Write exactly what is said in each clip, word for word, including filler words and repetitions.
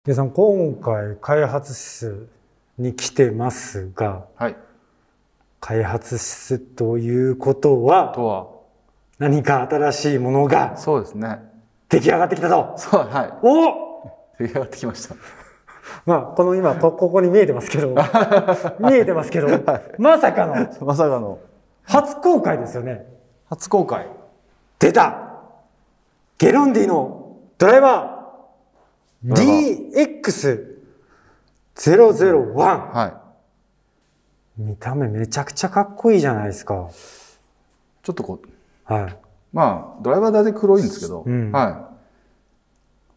でさん、今回開発室に来てますが、 はい、 開発室ということはとは何か新しいものがそうですね。 出来上がってきたと。 そう、はい。 お出来上がってきました。 まあこの今こここに見えてますけど見えてますけど、はい、まさかのまさかの初公開ですよね。 初公開。 出たゲロンディのドライバー ディーエックスゼロゼロワン、 はい、 見た目めちゃくちゃかっこいいじゃないですか。 ちょっとこう、はい、 まあドライバー大体黒いんですけど、うん、はい。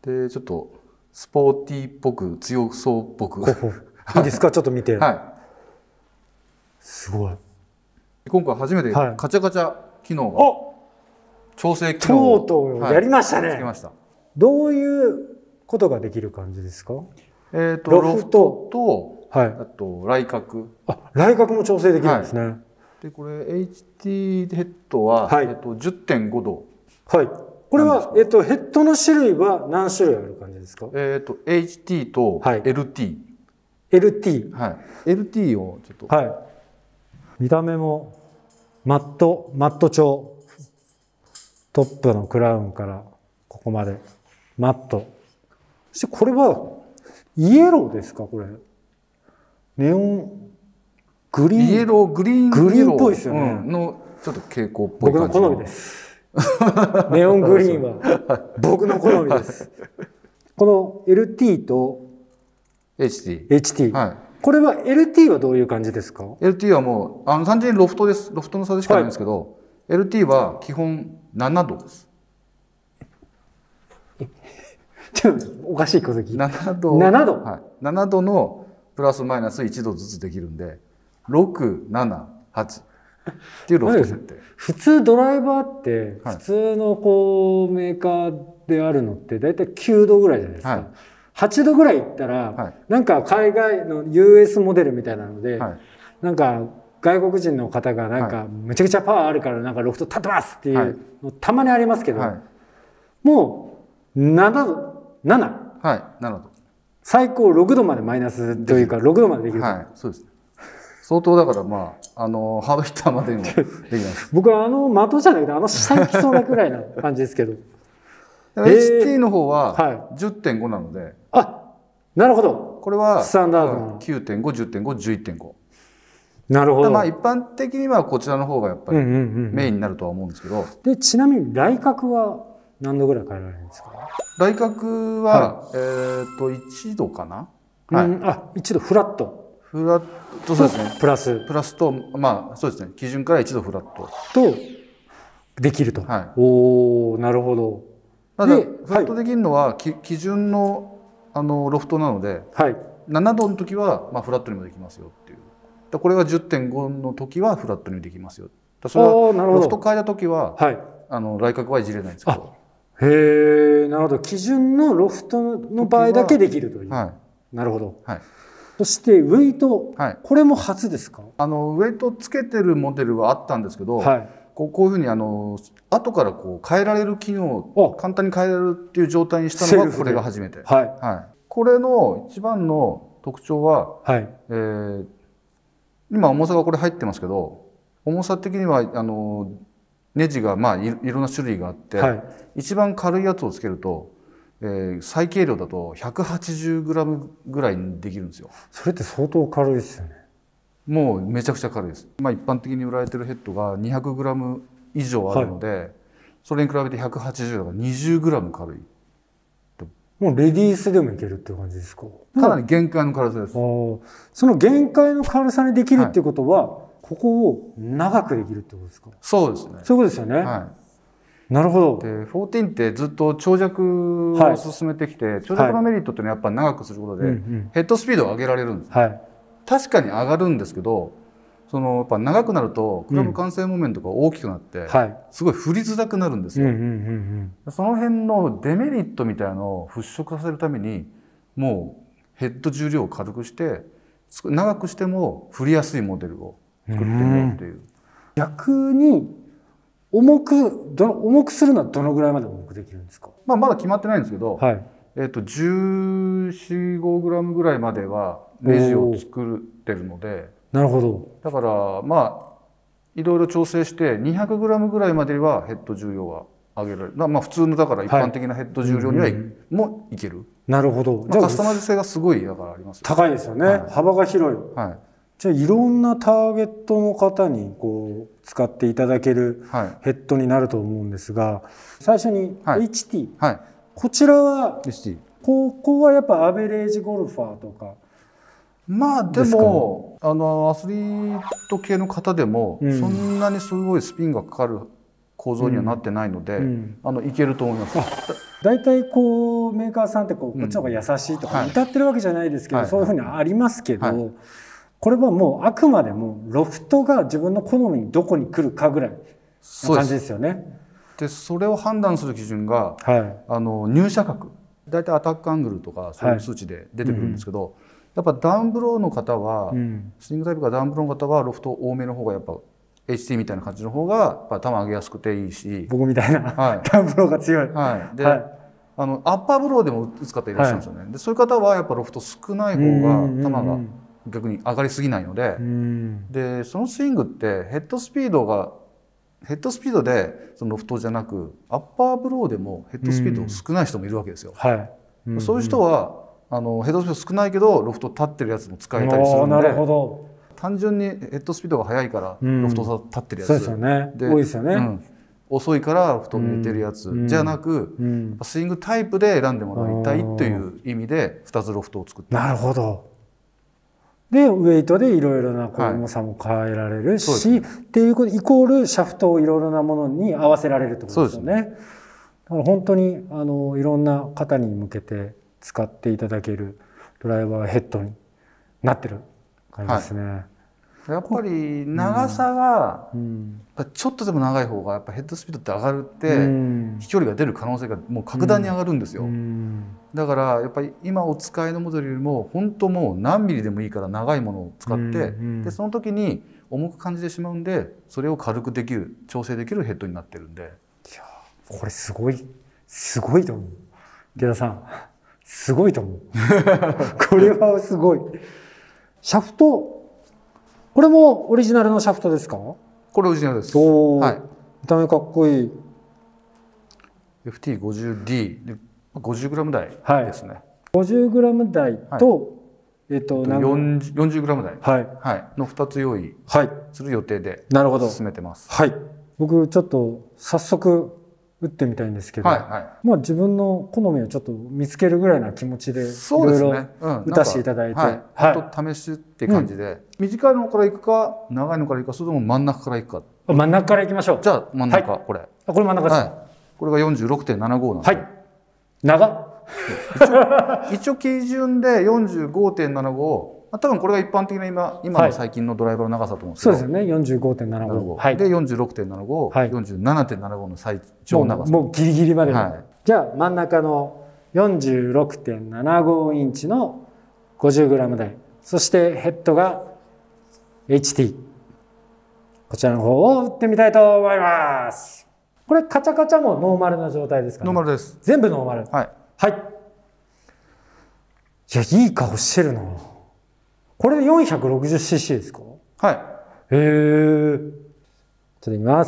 でちょっとスポーティーっぽく強そうっぽくいいですか、ちょっと見て。 はい。 すごい。 今回初めてカチャカチャ機能が、 はい、 調整機能をとうとうやりましたね。 はい、つけました。 どういうことができる感じですか？ えっとロフトと、はい、あと来角。 あ、来角も調整できるんですね。はい、 でこれ エイチティー ヘッドは、はい、えっと じゅってんごど。 はい。これはえっとヘッドの種類は何種類ある感じですか？ えっと エイチティー と エルティー。 エルティー。 はい。エルティー をちょっと。はい。 見た目もマットマット調。トップのクラウンからここまでマット。そしてこれはイエローですか？これネオングリーン、 イエローグリーングリーンっぽいですよね、 うん、のちょっと蛍光っぽい感じ。 僕の好みですネオングリーンは僕の好みです。この エルティー とエイチティー、 エイチティー、 はい、 これは エルティー はどういう感じですか？ エルティー はもうあの単純にロフトです。ロフトの差でしかないんですけど、はい、エルティー は基本ななどです。 ちょっとおかしいこと聞いて。 ななど。 ななど。 はい。ななどのプラスマイナスいちどずつできるんで、ろく、なな、はちっていうロフト設定。 普通ドライバーって普通のこうメーカーであるのってだいたいきゅうどぐらいじゃないですか。はい、はちどぐらいいったら、はい、なんか海外の ユーエス モデルみたいなので、はい、なんか外国人の方がなんかめちゃくちゃパワーあるからなんかロフト立ってますっていうのたまにありますけど、はい、もうななど。なな。 はい、ななど。 最高ろくどまでマイナスというかろくどまでできる。 はい、そうです。相当だからまああのハードヒッターまでにもできます。 僕はあの的じゃなくてあの下に来そうなくらいな感じですけど。 エイチティー の方は じゅってんご なので、はい、 あ、なるほど。 これはスタンダードのきゅうてんご、じゅってんご、じゅういってんご。 なるほど。 まあ一般的にはこちらの方がやっぱりメインになるとは思うんですけど。 でちなみに来角は何度ぐらい変えられるんですか？ 来角は、はい、えっといちどかな。 はい。あ、いちどフラット。 フラット、そうですね。 プラスプラスとまあそうですね。基準からいちどフラットとできると。はい。おお、なるほど。 ただフラットできるのは、はい、基準のあのロフトなので、はい、ななどの時はまあフラットにもできますよっていう。だこれが じゅってんご の時はフラットにできますよ。だそれはロフト変えた時は、はい、あの来角はいじれないんですけど。 へえ、なるほど。基準のロフトの場合だけできるという。はい、なるほど。はい、そしてウェイト、はい、これも初ですか？ あのウェイトつけてるモデルはあったんですけど、はい、こうこういうふうにあの後からこう変えられる機能を簡単に変えられるっていう状態にしたのがこれが初めて。はいはい、これの一番の特徴は、はい、えー、今重さがこれ入ってますけど、重さ的にはあのネジがまあ い, いろんな種類があって、はい、一番軽いやつをつけると、えー、最軽量だと ひゃくはちじゅうグラム ぐらいにできるんですよ。 それって相当軽いですよね。 もうめちゃくちゃ軽いです。まあ、一般的に売られてるヘッドが にひゃくグラム 以上あるので、はい、それに比べてひゃくはちじゅうだから にじゅうグラム 軽い。 もうレディースでもいけるっていう感じですか？ かなり限界の軽さです。 その限界の軽さにできるっていうことは、はい、ここを長くできるってことですか？ そうですね。 そういうことですよね。はい、なるほど。 で、じゅうよんってずっと長尺を進めてきて、はい、長尺のメリットっていうのはやっぱ長くすることで、はい、ヘッドスピードを上げられるんです。はい、確かに上がるんですけど、そのやっぱ長くなるとクラブ完成モーメントが大きくなって、うん、はい、すごい振りづらくなるんですよ。その辺のデメリットみたいなのを払拭させるために、もうヘッド重量を軽くして長くしても振りやすいモデルを作ってみようっていう。 逆に重くど重くするのはどのぐらいまで重くできるんですか？ まあまだ決まってないんですけど、はい、 えっとじゅうよん、じゅうごグラムぐらいまではネジを作ってるので、 なるほど。 だからまあいろいろ調整してにひゃくグラムぐらいまではヘッド重量は上げられる。まあ普通のだから一般的なヘッド重量には、はい、もいける。 なるほど。 じゃあカスタマイズ性がすごいだからありますよ。 高いですよね。はい、幅が広い。はい。じゃあいろんなターゲットの方にこう使っていただけるヘッドになると思うんですが、最初に エイチティー、はいはい、こちらは エイチティー、ここはやっぱアベレージゴルファーとか。 まあでもあのアスリート系の方でも、うん、そんなにすごいスピンがかかる構造にはなってないので、うんうん、あのいけると思います。 だいたいこうメーカーさんってこうこっちの方が優しいとか歌ってるわけじゃないですけど、はい、そういうふうにありますけど、はい、これはもうあくまでもロフトが自分の好みにどこに来るかぐらいな感じですよね。 でそれを判断する基準が、はい、あの入射角、だいたいアタックアングルとかそういう数値で出てくるんですけど、はい、やっぱダウンブローの方は、うん、スイングタイプがダウンブローの方はロフト多めの方がやっぱ エイチティー みたいな感じの方がやっぱ球上げやすくていいし、 僕みたいな、はい、ダウンブローが強い、 はい、で、はい、あのアッパーブローでも打つ方いらっしゃるんですよね、はい、でそういう方はやっぱロフト少ない方が球が逆に上がりすぎないので、でそのスイングってヘッドスピードがヘッドスピードでそのロフトじゃなくアッパーブローでもヘッドスピード少ない人もいるわけですよ。はい、うんうん、そういう人はあのヘッドスピード少ないけどロフト立ってるやつも使えたりするので、なるほど、単純にヘッドスピードが速いからロフト立ってるやつ、うん、そうですよね、 多いですよね、うん、 遅いからロフトに入れてるやつ、うん、じゃなく、うん、スイングタイプで選んでもらいたいという意味でふたつロフトを作って。 なるほど。でウェイトでいろいろな重さも変えられるし、はい、っていうことイコールシャフトをいろいろなものに合わせられるってことですよね。だから本当にあのいろんな方に向けて使っていただけるドライバーヘッドになってる感じですね。はい、 やっぱり長さがちょっとでも長い方がやっぱヘッドスピードって上がるって飛距離が出る可能性がもう格段に上がるんですよ。だからやっぱり今お使いのモデルよりも本当もう何ミリでもいいから長いものを使ってでその時に重く感じてしまうんでそれを軽くできる調整できるヘッドになってるんで。 いやこれすごいすごいと思う。池田さんすごいと思う。これはすごい。シャフトこれもオリジナルのシャフトですか？これオリジナルです。おはい。見た目かっこいい。 エフティーごじゅうディー ごじゅうグラム 台ですね。はい、 ごじゅうグラム 台と、はい、えっとよんじゅうグラム 台、はいはい、のふたつ用意する予定で進めてます。 はい。僕ちょっと早速打ってみたいんですけど、はいはい、まあ自分の好みをちょっと見つけるぐらいな気持ちでいろいろ打たせていただいて、はい、 はい、試しって感じで、うん、短いのからいくか長いのからいくかそれとも真ん中からいくか。 真ん中からいきましょう。 じゃあ真ん中、はい、これ。 あこれ真ん中ですか。はい、 これが よんじゅうろくてんななご なんで。 はい。長っ。 一応基準で よんじゅうごてんななご、多分これが一般的な今今の最近のドライバーの長さと思うんですけど、 はい、そうですよね よんじゅうごてんななご、 はい、で よんじゅうろくてんななご、はい、よんじゅうななてんななご の最長長さ、 もう、もうギリギリまで、はい、じゃあ真ん中の よんじゅうろくてんななご インチの ごじゅうグラム 台、そしてヘッドが エイチティー、 こちらの方を打ってみたいと思います。これカチャカチャもノーマルな状態ですかね。 ノーマルです。 全部ノーマル。 はい。 はい。いや、いい顔してるな。これで よんひゃくろくじゅうシーシー ですか？ はい。 へえ。ちょっと見ます。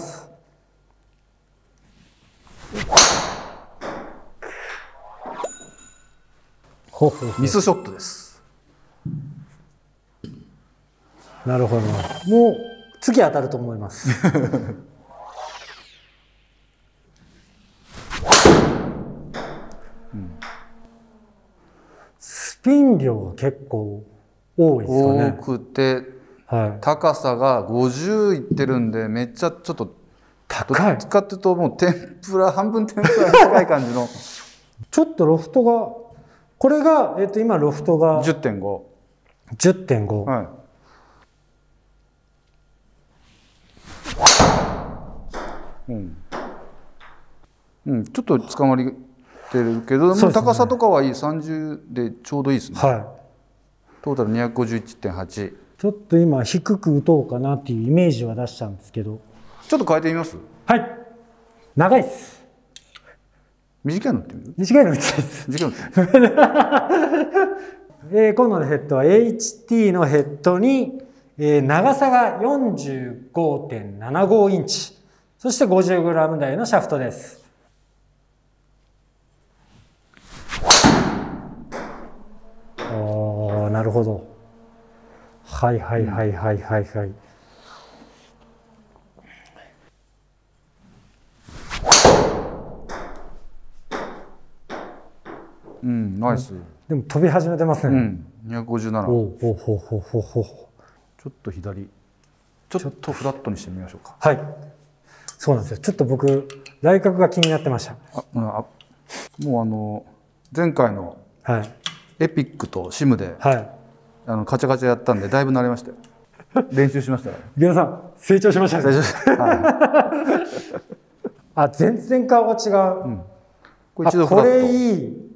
ほほほ。ミスショットです。 なるほど。もう次当たると思います。スピン量が結構多いですかね。 多くて、はい、高さがごじゅういってるんでめっちゃちょっと高い。 どっちかっていうともう天ぷら半分天ぷらに近い感じの。 ちょっとロフトがこれがえっと今ロフトがじゅってんご。 じゅってんご。はい。 うん。うん、ちょっと捕まりてるけど、ね、高さとかはいいさんじゅうでちょうどいいですね。はい。トータル にひゃくごじゅういってんはち。 ちょっと今低く打とうかなっていうイメージは出したんですけど。 ちょっと変えてみます？ はい。長いっす。 短いのってみる？ 短いの打ちたいです。 短いのってみるえー、今度のヘッドは エイチティー のヘッドに、えー、長さが よんじゅうごてんななご インチ、そして ごじゅうグラム 台のシャフトです。ああ、なるほど。はいはいはいはいはいはい。 うん、ナイス。 でも飛び始めてますね。 うん、にひゃくごじゅうなな。 おうほうほうほうほうほう。 ちょっと左、ちょっとフラットにしてみましょうか。 はい。そうなんですよ。ちょっと僕、来角が気になってました。 あ、あ、もうあの、前回のエピックとシムで、はい、あのカチャカチャやったんで、だいぶ慣れましたよ。練習しましたよ。 皆さん、成長しましたね。はい、あ、全然顔が違う。うん、これ一度フラット。これいい。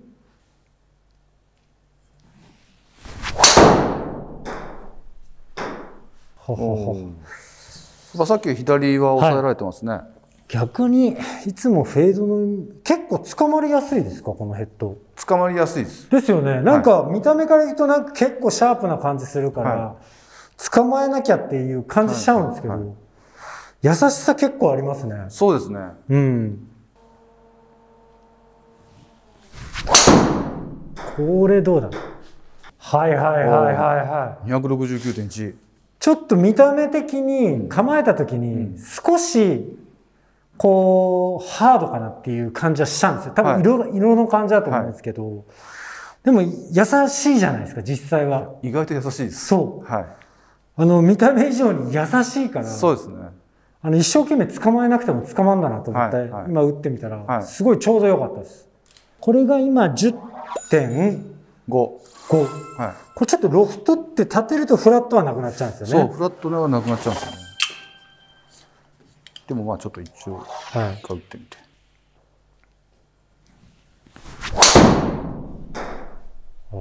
ほほほ。さっき左は抑えられてますね。はい、 逆にいつもフェードの結構捕まりやすいですか、このヘッド。 捕まりやすいです。 ですよね。なんか見た目から言うとなんか結構シャープな感じするから、はい、捕まえなきゃっていう感じしちゃうんですけど、はいはい、優しさ結構ありますね。 そうですね。うん。 これどうだ。はいはいはいはいはい。 にひゃくろくじゅうきゅうてんいち。 ちょっと見た目的に構えた時に少しこうハードかなっていう感じはしたんですよ。多分色、はい、色の感じだと思うんですけど、はい、でも優しいじゃないですか、実際は。 意外と優しいです。 そう。 はい、 あの見た目以上に優しいから。 そうですね。 あの一生懸命捕まえなくても捕まんだなと思って、はいはい、今打ってみたらすごいちょうど良かったです。これが今 じゅってんご。こう、はい、これちょっとロフトって立てるとフラットはなくなっちゃうんですよね。 そう、フラットはなくなっちゃうんですよね。でもまあちょっと一応一回打ってみて。 はい、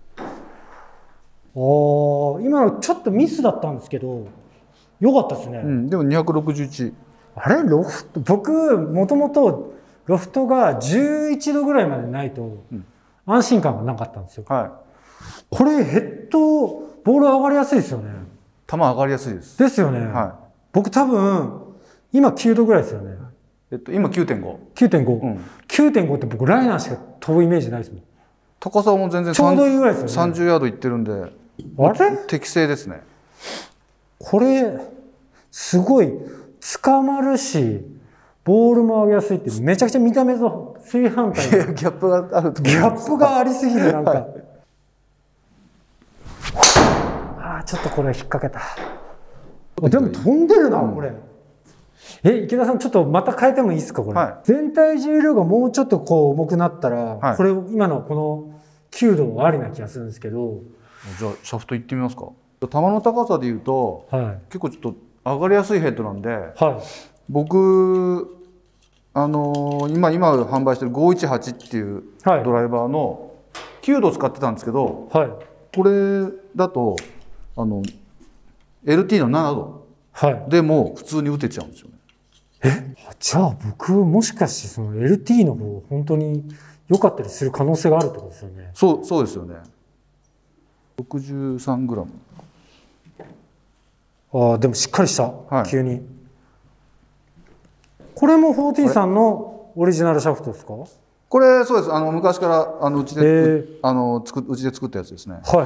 ああ、今のちょっとミスだったんですけど、良かったですね。 うん、でもにひゃくろくじゅういち。 あれロフト、僕もともとロフトがじゅういちどぐらいまでないと。うん安心感がなかったんですよ。はい、これヘッドボール上がりやすいですよね。 球上がりやすいです。 ですよね。はい、僕多分今きゅうどぐらいですよね。 えっと今 きゅうてんご。 きゅうてんご。うん、きゅうてんごって僕ライナーしか飛ぶイメージないですもん。 高さも全然ちょうどいいぐらいですよね。 さんじゅうヤードいってるんで。あれ？適正ですね。 これすごい捕まるし。ボールも上げやすいってめちゃくちゃ見た目と正反対ギャップがあるとギャップがありすぎるなんか、はい、ああちょっとこれ引っ掛けた。でも飛んでるなこれ。え池田さんちょっとまた変えてもいいですかこれ、はい、全体重量がもうちょっとこう重くなったら、はい、これ今のこのきゅうどありな気がするんですけど。 じゃあシャフトいってみますか。球の高さでいうと、はい、結構ちょっと上がりやすいヘッドなんで、はい、僕あのー、今今販売してるごひゃくじゅうはちっていうドライバーのきゅうど使ってたんですけど、はい、これだとあの エルティー のななどでも普通に打てちゃうんですよね。 えじゃあ僕もしかしてその エルティー の方本当に良かったりする可能性があるってことですよね。 そうそうですよね。ろくじゅうさんグラム。 ああでもしっかりした、はい、急に。これもじゅうよんさんのオリジナルシャフトですか？ これそうです。あの昔からあのうちで、えー、あのつくうちで作ったやつですね。はいはい。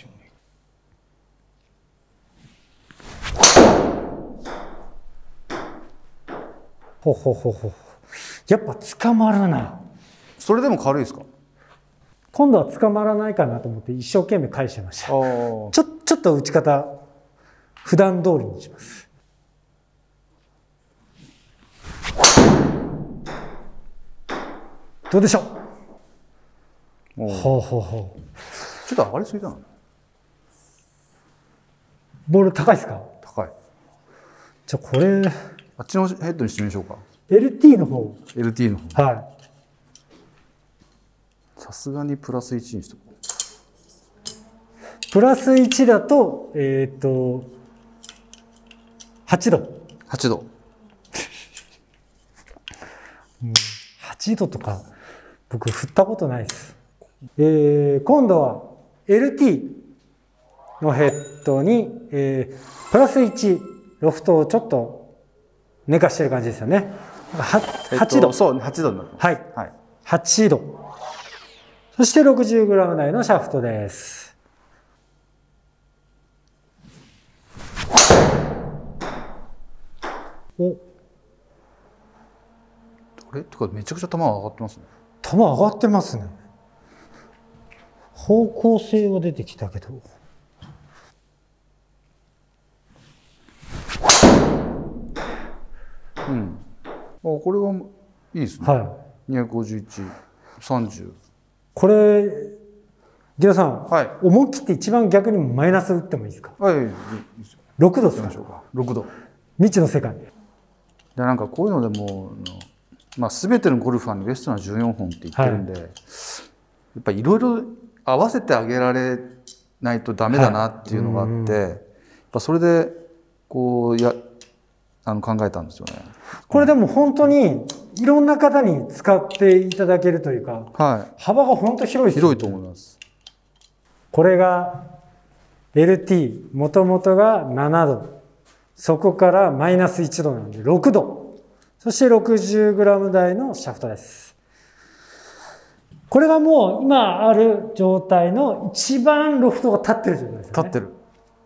ほほほほ。やっぱ捕まらない。 それでも軽いですか？ 今度は捕まらないかなと思って一生懸命返してました。ちょちょっと打ち方普段通りにします。どうでしょう。ほうほうほう。 ちょっと上がりすぎだな。 ボール高いですか？ 高い。 じゃあこれあっちのヘッドにしてみましょうか。 エルティー の方。 エルティー の方。 はい。 さすがにプラスいちにしとこう。 プラスいちだとえっとはちど。 はちど。 はちちどとか僕振ったことないです。えー、今度は エルティー のヘッドに、えー、プラスいちロフトをちょっと寝かしてる感じですよね。ははちど、えっと、 そうはちどになります。 はい、はい、はちど。そして ろくじゅうグラム 台のシャフトです。お、 あれとかめちゃくちゃ球上がってますね。 球上がってますね。方向性は出てきたけど。 うん。あ、これはいいですね。はい。にひゃくごじゅういち、さんじゅう。 これ、ギラさん、 はい、 思い切って一番逆にマイナス打ってもいいですか？ はい、いいですよ。 ろくどですか？ ろくど。 未知の世界。で、 なんかこういうのでも、まあ、全てのゴルファーにベストなじゅうよんほんって言ってるんで、はい、やっぱりいろいろ合わせてあげられないとダメだなっていうのがあって、はい、やっぱそれでこうやあの考えたんですよね。 これでも本当にいろんな方に使っていただけるというか、はい、幅が本当広いですよね。 広いと思います。 これが エルティー、もともとがななど、そこからマイナスいちどなのでろくど、そして ろくじゅうグラム 台のシャフトです。これがもう今ある状態の一番ロフトが立ってる状態ですよね。 立ってる。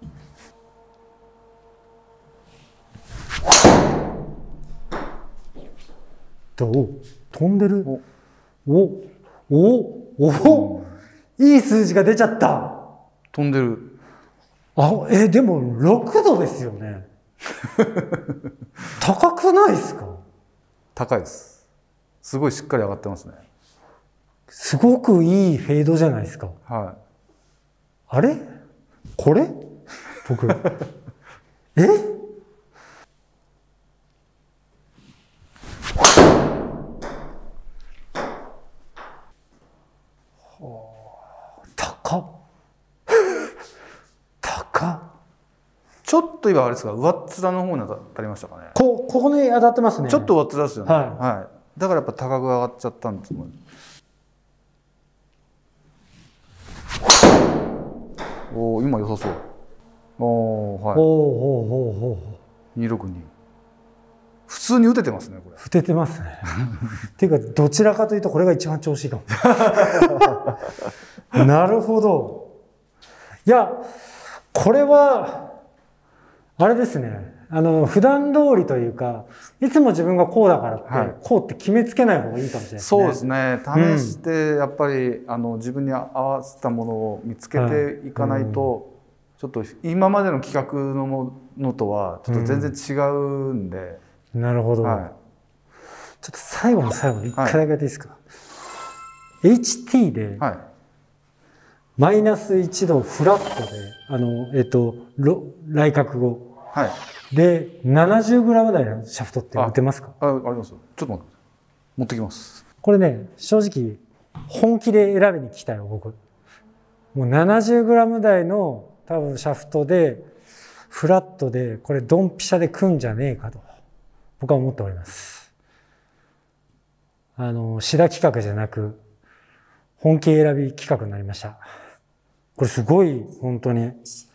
どう？飛んでる？おおおお、うん、いい数字が出ちゃった。 飛んでる。 あ、え、でもろくどですよね。高くないですか？ 高いです。すごいしっかり上がってますね。 すごくいいフェードじゃないですか。 はい。 あれ？これ？僕。え？高っ。高っ。 ちょっと今あれですか、上っ面の方に当たりましたかね。 こ、ここに当たってますね。 ちょっと上っ面ですよね。 はい。 はい。だからやっぱ高く上がっちゃったんですもん。おお、今良さそう。おお、はい。おお、おお、おお。にろくに。普通に打ててますね、これ。 打ててますね。っていうか、どちらかというとこれが一番調子いいかも。なるほど。いや、これは、あれですね。あの、普段通りというか、いつも自分がこうだからって、はい、こうって決めつけない方がいいかもしれないですね。 そうですね。試して、やっぱり、うん、あの、自分に合わせたものを見つけていかないと、はい、うん、ちょっと今までの企画のものとは、ちょっと全然違うんで。 うん、なるほど。はい、ちょっと最後の最後に一回だけでいいですか。はい、エイチティー で、はい、マイナスいちどフラットで、あの、えっと、来角後。はい。で、ななじゅうグラム 台のシャフトって打てますか？ あ、あ、ありますよ。ちょっと待って。持ってきます。 これね、正直、本気で選びに来たよ、僕。もう ななじゅうグラム 台の多分シャフトで、フラットで、これドンピシャで組んじゃねえかと、僕は思っております。あの、シダ企画じゃなく、本気選び企画になりました。これすごい、本当に。